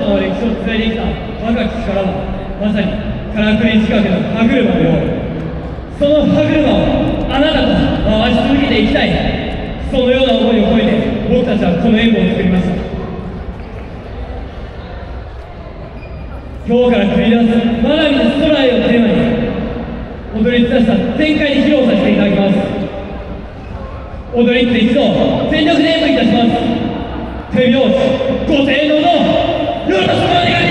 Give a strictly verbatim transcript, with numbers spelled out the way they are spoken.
トの歴史を伝えてきた若き力はまさにからくり仕掛けの歯車のよう。その歯車をあなたと回し続けていきたい。そのような思いを込めて僕たちはこの演舞を作りました。今日から繰り出すまなみの空へをテーマに踊り伝した全開に披露させていただきます。踊りって一同全力で演舞いたします。手拍子ご声援のほどよろしくお願いします。